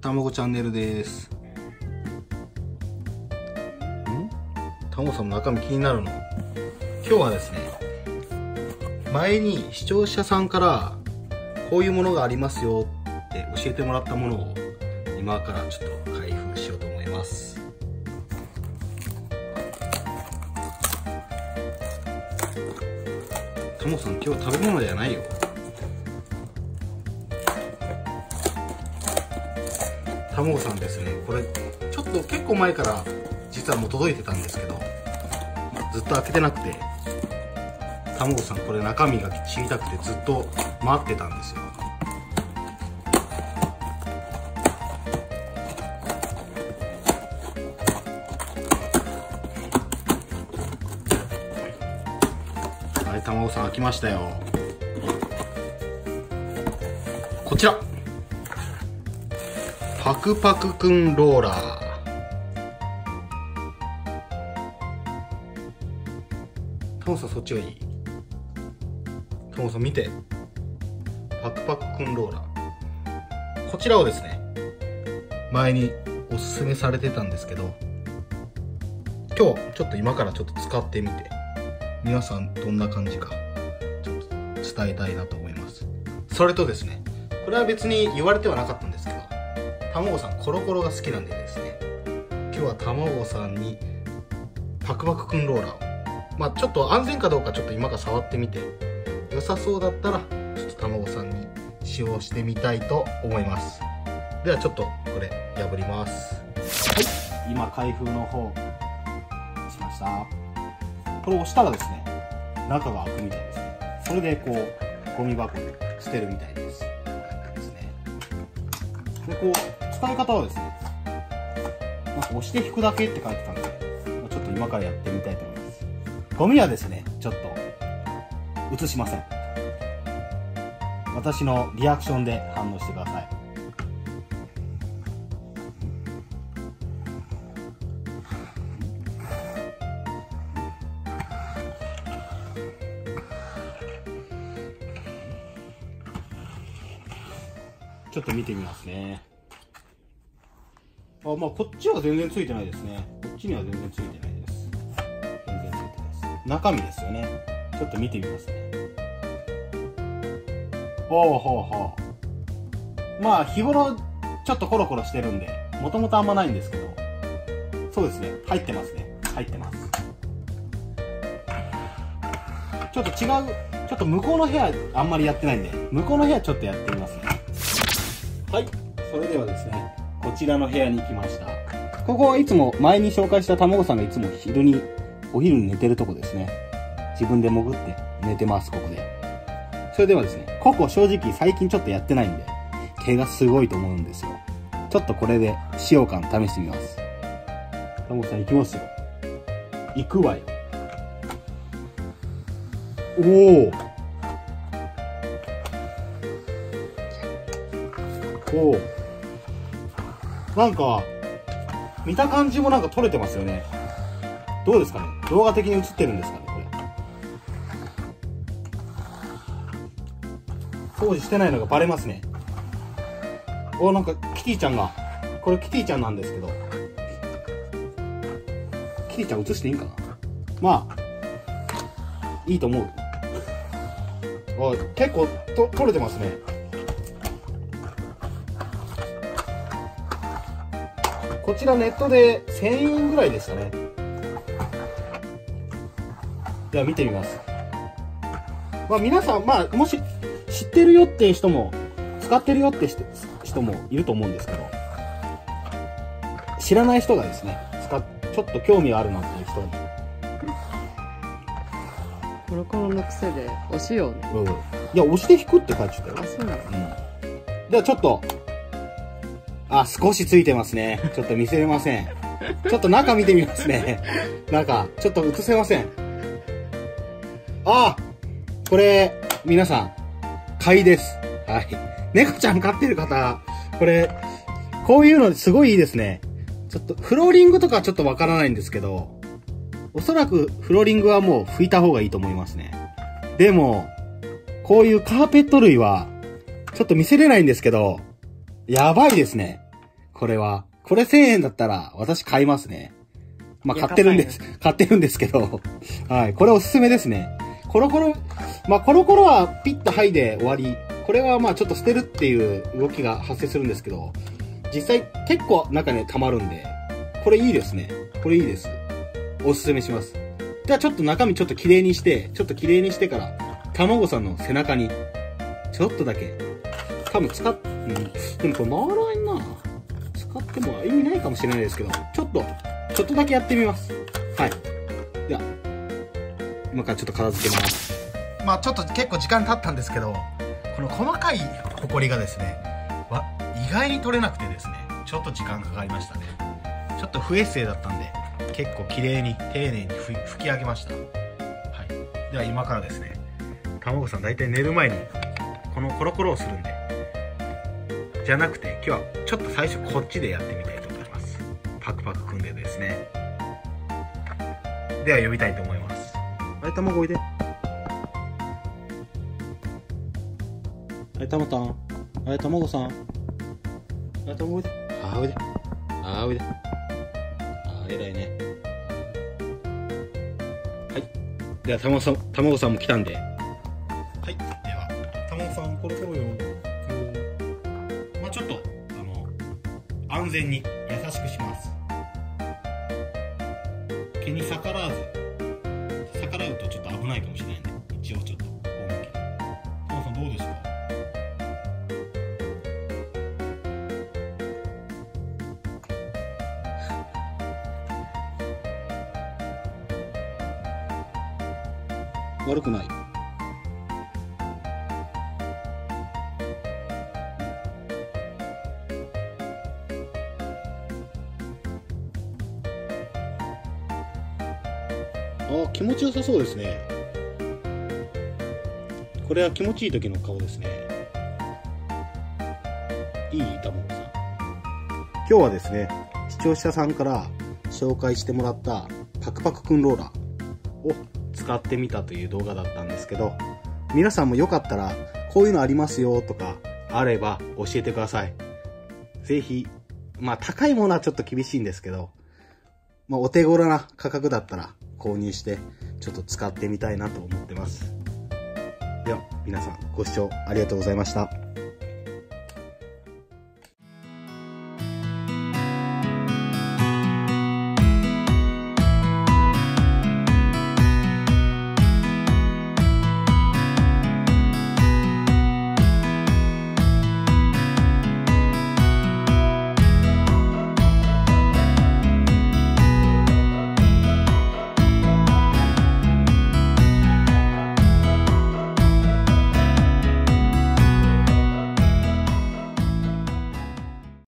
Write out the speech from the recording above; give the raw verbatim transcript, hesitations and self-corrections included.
たまごチャンネルです。んたまごさんの中身気になるの。今日はですね、前に視聴者さんからこういうものがありますよって教えてもらったものを今からちょっと開封しようと思います。たまごさん、今日は食べ物じゃないよ。たまごさんですね、これちょっと結構前から実はもう届いてたんですけど、ずっと開けてなくて、たまごさんこれ中身が知りたくてずっと待ってたんですよ。はい、たまごさん開きましたよ。こちらパクパクくんローラー。たまごさんそっちがいい？たまごさん見て、パクパクくんローラー、こちらをですね、前におすすめされてたんですけど、今日ちょっと今からちょっと使ってみて、皆さんどんな感じかちょっと伝えたいなと思います。それとですね、これは別に言われてはなかったんですけど、たまごさんコロコロが好きなんでですね、今日はたまごさんにパクパクくんローラーを、まあちょっと安全かどうかちょっと今から触ってみて、良さそうだったらちょっとたまごさんに使用してみたいと思います。ではちょっとこれ破ります。はい、今開封の方しました。これを押したらですね、中が開くみたいですね。それでこうゴミ箱に捨てるみたいですですね。でこう使い方はですね、なんか押して引くだけって書いてたんで、ちょっと今からやってみたいと思います。ゴミはですね、ちょっと移しません。私のリアクションで反応してください。ちょっと見てみますね。あ、まあこっちは全然ついてないですね。こっちには全然ついてないです。全然ついてないです。中身ですよね。ちょっと見てみますね。ほうほうほう。まあ日頃ちょっとコロコロしてるんで、もともとあんまないんですけど、そうですね、入ってますね。入ってます。ちょっと違う、ちょっと向こうの部屋あんまりやってないんで、向こうの部屋ちょっとやってみますね。はい、それではですね、こちらの部屋に来ました。ここはいつも前に紹介したたまごさんがいつも昼に、お昼に寝てるとこですね。自分で潜って寝てます、ここで。それではですね、ここ正直最近ちょっとやってないんで、毛がすごいと思うんですよ。ちょっとこれで使用感試してみます。たまごさん行きますよ。行くわよ。おお。おお。なんか、見た感じもなんか撮れてますよね。どうですかね、動画的に映ってるんですかね、これ。掃除してないのがバレますね。お、なんかキティちゃんが、これキティちゃんなんですけど、キティちゃん映していいんかな。まあいいと思う。あ、結構と撮れてますね。こちらネットでせんえんぐらいでしたね。では見てみます。まあ皆さん、まあもし知ってるよっていう人も、使ってるよって人もいると思うんですけど、知らない人がですね、使っちょっと興味があるなっていう人に。 コロコロの癖で押しようね。 うん。いや、押して引くって書いてたよ。 あ、そうなの。 うん。ではちょっと、あ、少しついてますね。ちょっと見せれません。ちょっと中見てみますね。中、ちょっと映せません。あ、これ、皆さん、買いです。はい。猫ちゃん飼ってる方、これ、こういうのすごいいいですね。ちょっと、フローリングとかちょっとわからないんですけど、おそらくフローリングはもう拭いた方がいいと思いますね。でも、こういうカーペット類は、ちょっと見せれないんですけど、やばいですね。 これは。これせんえんだったら私買いますね。まあ、買ってるんです。買ってるんですけど。はい。これおすすめですね。コロコロ、まあ、コロコロはピッと剥いで終わり。これはまあちょっと捨てるっていう動きが発生するんですけど、実際結構中に溜まるんで、これいいですね。これいいです。おすすめします。ではちょっと中身ちょっと綺麗にして、ちょっと綺麗にしてから、卵さんの背中に、ちょっとだけ、多分使っ、うん、でもこれ回らんな。使っても意味ないかもしれないですけど、ちょっと、ちょっとだけやってみます。はい。では、今からちょっと片付けます。まあちょっと結構時間経ったんですけど、この細かいホコリがですね、意外に取れなくてですね、ちょっと時間かかりましたね。ちょっと不衛生だったんで、結構綺麗に丁寧に拭き上げました。はい。では今からですね、卵さん大体寝る前にこのコロコロをするんで、じゃなくて今日はちょっと最初こっちでやってみたいと思います。パクパク組んでですね。では呼びたいと思います。はい、卵おいで。はい、たまたん。はい、卵さん。はい、卵おいで。あーおいで。あーおいで。あー偉いね。はい。では、卵さん、卵さんも来たんで。はい。では、卵さん、コロコロよ。まあちょっと、あの、安全に優しくします。毛に逆らわず、逆らうとちょっと危ないかもしれないんで、一応ちょっと、こう向け。卵さんどうですか？悪くない。あ、気持ちよさそうですね。これは気持ちいい時の顔ですね。いい卵さん。今日はですね、視聴者さんから紹介してもらったパクパクくんローラーを使ってみたという動画だったんですけど、皆さんもよかったらこういうのありますよとかあれば教えてください。ぜひ、まあ高いものはちょっと厳しいんですけど、まあお手頃な価格だったら購入してちょっと使ってみたいなと思ってます。では皆さんご視聴ありがとうございました。